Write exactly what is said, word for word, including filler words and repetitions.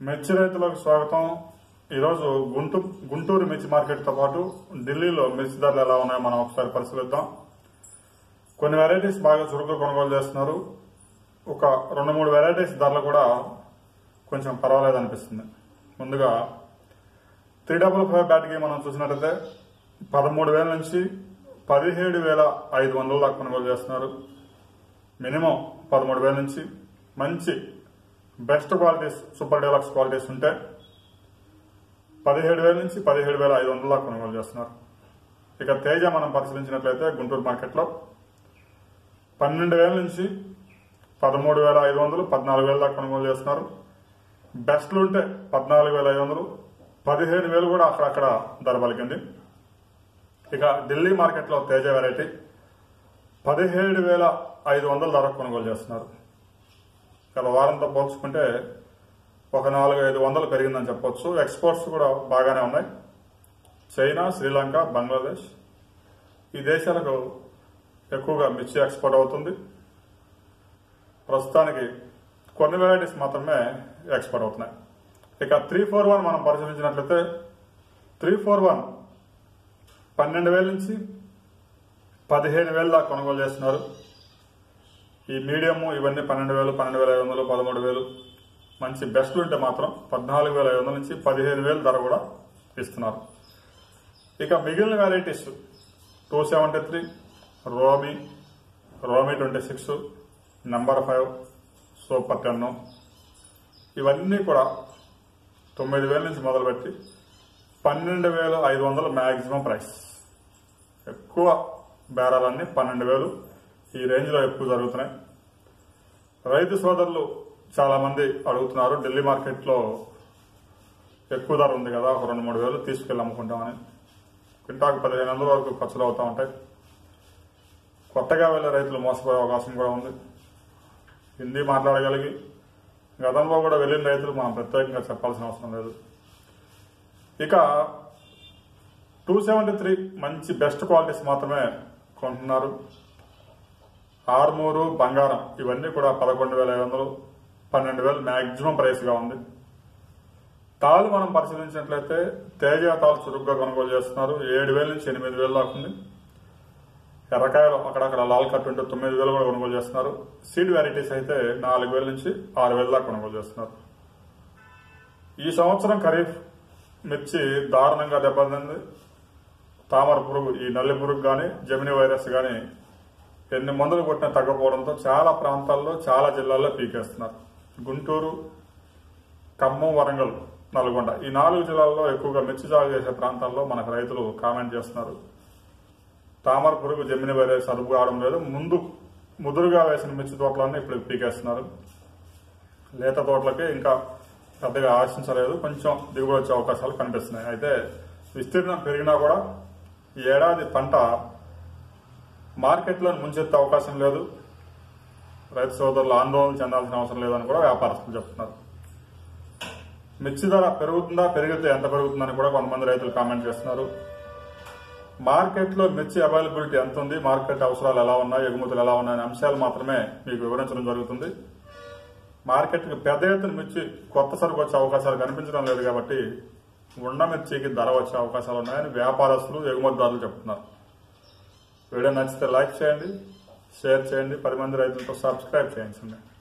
మిర్చి రైతులకు స్వాగతం. ఈరోజు గుంటూరు గుంటూరు మిర్చి మార్కెట్తో పాటు ఢిల్లీలో మిర్చి ధరలు ఎలా ఉన్నాయో మనం ఒకసారి పరిశీలిద్దాం. కొన్ని వెరైటీస్ బాగా చురుకుగా కొనుగోలు చేస్తున్నారు. ఒక రెండు మూడు వెరైటీస్ ధరలు కూడా కొంచెం పర్వాలేదు అనిపిస్తుంది. ముందుగా త్రీ డబుల్ ఫైవ్ బ్యాట్కి మనం చూసినట్లయితే పదమూడు వేల నుంచి పదిహేడు వేల ఐదు వందల దాకా కొనుగోలు చేస్తున్నారు. మినిమం పదమూడు వేల నుంచి మంచి best qualities super deluxe qualities ఉంటే పదిహేడు వేల నుంచి పదిహేడు వేల ఐదు వందల దాకా కొనుగోలు చేస్తున్నారు. ఇక తేజ మనం పరిశీలించినట్లయితే గుంటూరు మార్కెట్లో పన్నెండు వేల నుంచి పదమూడు వేల ఐదు వందలు పద్నాలుగు వేల దాకా కొనుగోలు చేస్తున్నారు. బెస్ట్లు ఉంటే పద్నాలుగు వేల ఐదు వందలు పదిహేను వేలు కూడా అక్కడక్కడ ధర పలికింది. ఇక ఢిల్లీ మార్కెట్లో తేజ వెరైటీ పదిహేడు వేల ఐదు వందల ధర కొనుగోలు చేస్తున్నారు. గత వారంతో పోల్చుకుంటే ఒక నాలుగు ఐదు వందలు పెరిగిందని చెప్పొచ్చు. ఎక్స్పోర్ట్స్ కూడా బాగానే ఉన్నాయి. చైనా, శ్రీలంక, బంగ్లాదేశ్ ఈ దేశాలకు ఎక్కువగా మిర్చి ఎక్స్పోర్ట్ అవుతుంది. ప్రస్తుతానికి కొన్ని వెరైటీస్ మాత్రమే ఎక్స్పోర్ట్ అవుతున్నాయి. ఇక త్రీ ఫోర్ వన్ మనం పరిశీలించినట్లయితే త్రీ ఫోర్ వన్ పన్నెండు వేల నుంచి పదిహేను వేలు దాకా కొనుగోలు చేస్తున్నారు. ఈ మీడియము ఇవన్నీ పన్నెండు వేలు పన్నెండు వేల ఐదు వందలు పదమూడు వేలు మంచి బెస్ట్లు ఉంటే మాత్రం పద్నాలుగు వేల ఐదు వందల నుంచి పదిహేను వేలు ధర కూడా ఇస్తున్నారు. ఇక మిగిలిన వెరైటీస్ టూ సెవెంటీ త్రీ రోమి రోమి twenty six number five super ten ఇవన్నీ కూడా తొమ్మిది వేల నుంచి మొదలుపెట్టి పన్నెండు వేల ఐదు వందల మ్యాక్సిమం ప్రైస్. ఎక్కువ బేరాలన్నీ పన్నెండు వేలు ఈ రేంజ్లో ఎక్కువ జరుగుతున్నాయి. రైతు సోదరులు చాలా మంది అడుగుతున్నారు, ఢిల్లీ మార్కెట్లో ఎక్కువ ధర ఉంది కదా, ఒక రెండు మూడు వేలు తీసుకెళ్ళి అమ్ముకుంటామని. క్వింటాకు పదిహేను వందల వరకు ఖర్చులు అవుతూ ఉంటాయి. కొత్తగా వెళ్ళే రైతులు మోసపోయే అవకాశం కూడా ఉంది. హిందీ మాట్లాడగలిగి గతంలో కూడా వెళ్ళిన రైతులు మనం ప్రత్యేకంగా చెప్పాల్సిన అవసరం లేదు. ఇక టూ సెవెంటీ త్రీ మంచి బెస్ట్ క్వాలిటీస్ మాత్రమే కొంటున్నారు. ఆర్మూరు, బంగారం ఇవన్నీ కూడా పదకొండు వేల ఐదు వందలు పన్నెండు వేలు మ్యాక్సిమం ప్రైస్గా ఉంది. తాళ్ళు మనం పరిశీలించినట్లయితే తేజ తాళ్ళు చురుగ్గా కొనుగోలు చేస్తున్నారు. ఏడు వేల నుంచి ఎనిమిది వేలు దాకా ఉంది. ఎర్రకాయలు అక్కడక్కడ లాల్ కట్ ఉంటే తొమ్మిది వేలు కూడా కొనుగోలు చేస్తున్నారు. సీడ్ వెరైటీస్ అయితే నాలుగు వేల నుంచి ఆరు వేల దాకా కొనుగోలు చేస్తున్నారు. ఈ సంవత్సరం ఖరీఫ్ మిర్చి దారుణంగా దెబ్బతింది. తామర పురుగు, ఈ నల్లి పురుగు కానీ జెమిని వైరస్ కానీ ఎన్ని మందులు కొట్టినా తగ్గకపోవడంతో చాలా ప్రాంతాల్లో చాలా జిల్లాల్లో పీకేస్తున్నారు. గుంటూరు, ఖమ్మం, వరంగల్, నల్గొండ ఈ నాలుగు జిల్లాల్లో ఎక్కువగా మిర్చి సాగు చేసే ప్రాంతాల్లో మనకు రైతులు కామెంట్ చేస్తున్నారు. తామర పురుగు జెమిని వైరస్ అదుపు కావడం లేదు. ముందు ముదురుగా వేసిన మిర్చి తోటలన్నీ ఇప్పుడు పీకేస్తున్నారు. లేత తోటలకి ఇంకా పెద్దగా ఆశించలేదు. కొంచెం దిగుబడి వచ్చే అవకాశాలు కనిపిస్తున్నాయి. అయితే విస్తీర్ణం పెరిగినా కూడా ఈ ఏడాది పంట మార్కెట్లో ముంచెత్తే అవకాశం లేదు. రైతు సోదరులు ఆందోళన చెందాల్సిన అవసరం లేదని కూడా వ్యాపారస్తులు చెప్తున్నారు. మిర్చి ధర పెరుగుతుందా, పెరిగితే ఎంత పెరుగుతుందని కూడా కొంతమంది రైతులు కామెంట్ చేస్తున్నారు. మార్కెట్లో మిర్చి అవైలబిలిటీ ఎంత ఉంది, మార్కెట్ అవసరాలు ఎలా ఉన్నాయి, ఎగుమతులు ఎలా ఉన్నాయనే అంశాలు మాత్రమే మీకు వివరించడం జరుగుతుంది. మార్కెట్కి పెద్ద ఎత్తున మిర్చి కొత్త సరుకు వచ్చే అవకాశాలు కనిపించడం లేదు కాబట్టి ఉన్న మిర్చికి ధర వచ్చే అవకాశాలు ఉన్నాయని వ్యాపారస్తులు, ఎగుమతిదారులు చెప్తున్నారు. వీడియో నచ్చితే లైక్ చేయండి, షేర్ చేయండి, పది మంది రైతులతో సబ్స్క్రైబ్ చేయించండి.